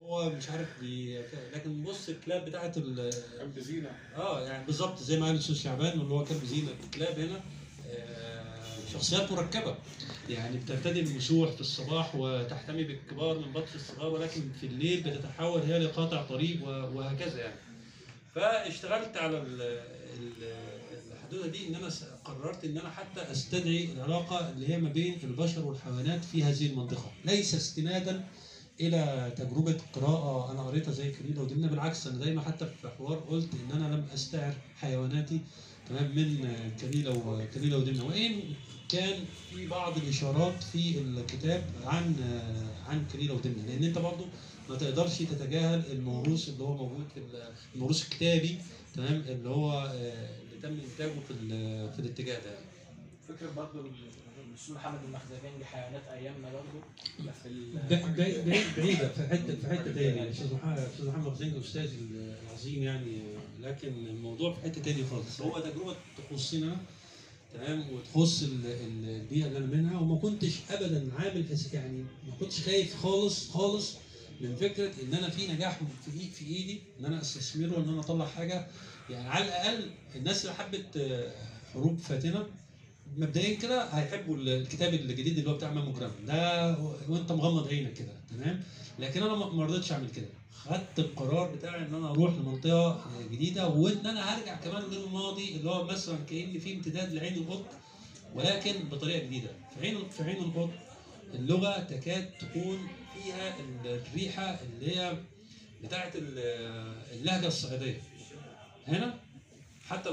هو مش عارف لكن بص الكلاب بتاعت كلب زينه. يعني بالظبط زي ما قال الاستاذ شعبان اللي هو كلب زينه. الكلاب هنا شخصيات مركبه، يعني بترتدي المسوح في الصباح وتحتمي بالكبار من بطش الصغار، ولكن في الليل بتتحول هي لقاطع طريق وهكذا يعني. فاشتغلت على الحدوده دي، ان انا قررت ان انا حتى استدعي العلاقه اللي هي ما بين البشر والحيوانات في هذه المنطقه، ليس استنادا الى تجربه قراءه انا قريتها زي كليله ودمنه. بالعكس انا دايما حتى في حوار قلت ان انا لم استعر حيواناتي تمام من كليله ودمنه، وان كان في بعض الاشارات في الكتاب عن كليله ودمنه، لان انت برضو ما تقدرش تتجاهل الموروث اللي هو موجود في الموروث الكتابي تمام، اللي هو اللي تم انتاجه في الاتجاه ده. فكره برضه الاستاذ محمد المخزباني حيوانات ايامنا برضه بعيده في حته ثانيه. الاستاذ محمد المخزباني استاذ العظيم يعني، لكن الموضوع في حته ثانيه خالص. هو تجربه تخصنا تمام وتخص البيئه اللي انا منها، وما كنتش ابدا عامل يعني ما كنتش خايف خالص من فكره ان انا في نجاح في ايدي ان انا استثمره وان انا اطلع حاجه. يعني على الاقل الناس اللي حبت حروب فاتنه مبدئيا كده هيحبوا الكتاب الجديد اللي هو بتاع امام مكرم ده وانت مغمض عينك كده تمام. لكن انا ما رضيتش اعمل كده، خدت القرار بتاعي ان انا اروح لمنطقه جديده، وان انا هرجع كمان للماضي اللي هو مثلا كأن في امتداد لعين القط ولكن بطريقه جديده. في عين القط اللغه تكاد تكون فيها الريحه اللي هي بتاعه اللهجه الصعيديه. هنا حتى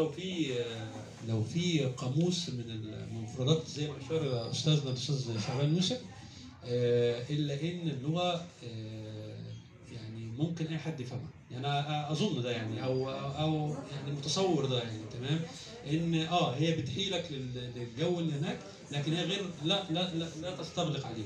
لو في قاموس من المفردات زي ما اشار استاذنا الاستاذ شعبان يوسف، الا ان اللغه يعني ممكن اي حد يفهمها. يعني انا اظن ده يعني او يعني متصور ده يعني تمام، ان هي بتحيلك للجو اللي هناك، لكن هي غير لا تستغلق عليه.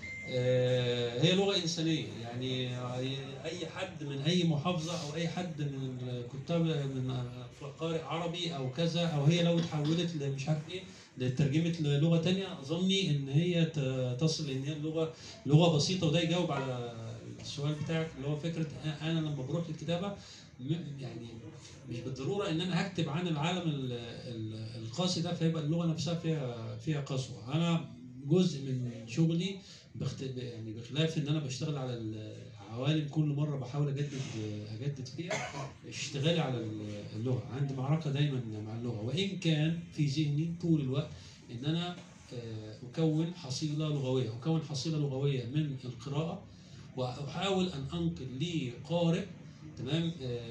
هي لغه انسانيه، يعني اي حد من اي محافظه او اي حد من الكتاب من قارئ عربي او كذا، او هي لو اتحولت مش عارف ايه لترجمه لغه ثانيه، اظني ان هي تصل ان هي لغه بسيطه. وده يجاوب على السؤال بتاعك اللي هو فكره انا لما بروح للكتابه يعني مش بالضروره ان انا هكتب عن العالم القاسي ده فيبقى اللغه نفسها فيها قسوه. انا جزء من شغلي يعني بخلاف ان انا بشتغل على العوالم كل مره بحاول اجدد فيها، اشتغالي على اللغه. عندي معركه دايما مع اللغه، وان كان في ذهني طول الوقت ان انا اكون حصيله لغويه من القراءه، واحاول ان انقل لقارئ تمام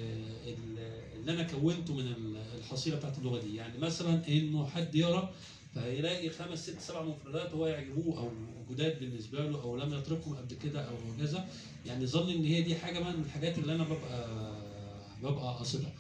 اللي انا كونته من الحصيله بتاعت اللغه دي. يعني مثلا انه حد يقرا فيلاقي 5 6 7 مفردات هو يعجبوه او جداد بالنسبه له او لم يتركهم قبل كده او كذا، يعني ظن ان هي دي حاجه من الحاجات اللي انا ببقى قاصدها.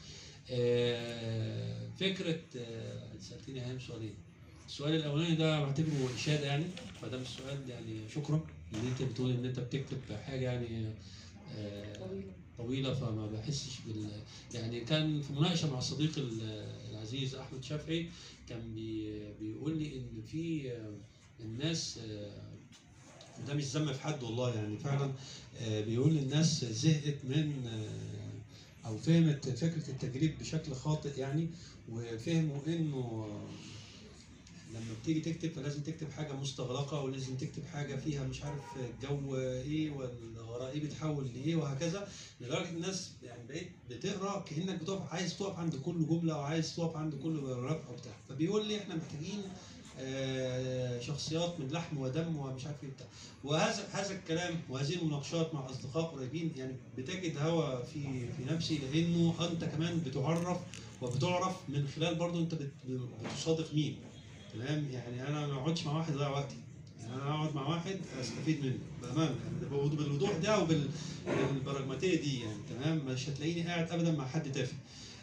فكره سالتني اهم سؤالين. السؤال الاولاني ده بعتبره اشاده يعني، فده مش سؤال يعني شكرا ان انت بتقول ان انت بتكتب حاجه يعني طويله فما بحسش يعني. كان في مناقشه مع صديقي العزيز احمد شافعي كان بيقول لي ان في الناس، ده مش ذم في حد والله يعني فعلا، بيقول الناس زهقت من او فهمت فكره التجريب بشكل خاطئ يعني، وفهموا انه لما بتيجي تكتب فلازم تكتب حاجه مستغرقه، ولازم تكتب حاجه فيها مش عارف جو ايه والغراء ايه بتحول لايه وهكذا، لدرجه الناس يعني بقيت بتقرا كانك عايز تقف عند كل جمله وعايز تقف عند كل باراجراف او بتاع. فبيقول لي احنا محتاجين شخصيات من لحم ودم ومش عارف ايه بتاع. وهذا الكلام وهذه المناقشات مع اصدقاء قريبين يعني بتجد هوا في نفسي، لانه انت كمان بتعرف وبتعرف من خلال برضه انت بتصادق مين تمام. يعني انا ما اقعدش مع واحد يضيع وقتي، يعني انا اقعد مع واحد استفيد منه بامانه يعني بالوضوح ده وبالبراجماتيه دي يعني تمام. مش هتلاقيني قاعد ابدا مع حد تافه.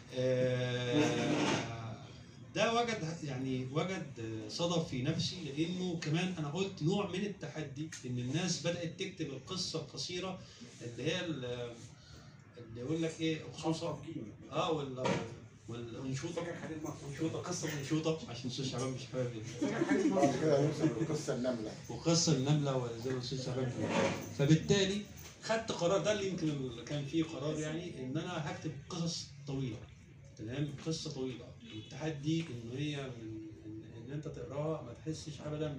ده وجد صدى في نفسي، لانه كمان انا قلت نوع من التحدي ان الناس بدات تكتب القصه القصيره اللي هي اللي يقول لك ايه خصوصا والانشوطه قصه منشوطه عشان الاستاذ شعبان مش حابب كده يوصل لقصه النمله وقصه النمله وزي ما الاستاذ شعبان. فبالتالي خدت قرار، ده اللي يمكن كان فيه قرار يعني، ان انا هكتب قصص طويله. تمام، قصه طويله، والتحدي ان هي ان انت تقراها ما تحسش ابدا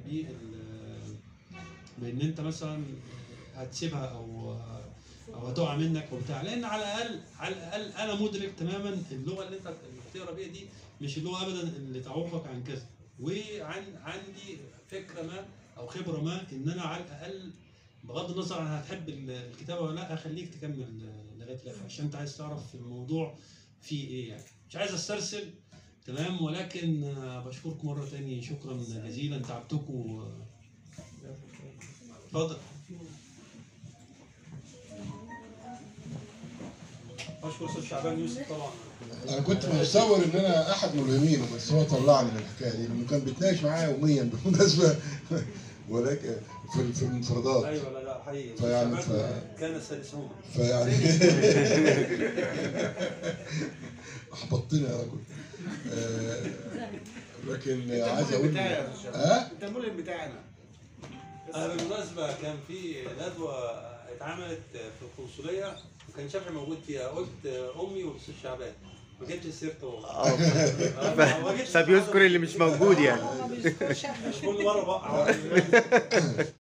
بان انت مثلا هتسيبها او هتقع منك وبتاع، لان على الاقل انا مدرك تماما اللغه اللي انت بتقرا بيها دي مش اللغه ابدا اللي تعوقك عن كذا، عندي فكره ما او خبره ما ان انا على الاقل بغض النظر عن هتحب الكتابه ولا لا اخليك تكمل لغايه الاخر، عشان انت عايز تعرف الموضوع فيه ايه يعني. مش عايز استرسل، تمام، ولكن بشكركم مره تاني، شكرا جزيلا، تعبتكم. اتفضل. اشكر استاذ شعبان يوسف طبعا. انا كنت متصور ان انا احد ملهمينه، بس هو طلعني من الحكايه دي لانه كان بيتناقش معايا يوميا بالمناسبه ولكن في المفردات. ايوه لا حقيقي فيعني كان سادسهم فيعني احبطتني يا رجل. لكن عايز اقول انت الملهم بتاعنا. بالمناسبه كان في ندوه اتعملت في القنصليه وكان شافعي موجود فيها، قلت امي والاستاذ شعبان، ما جبتش سيرته. فبيذكر اللي مش موجود يعني. كل مره بقى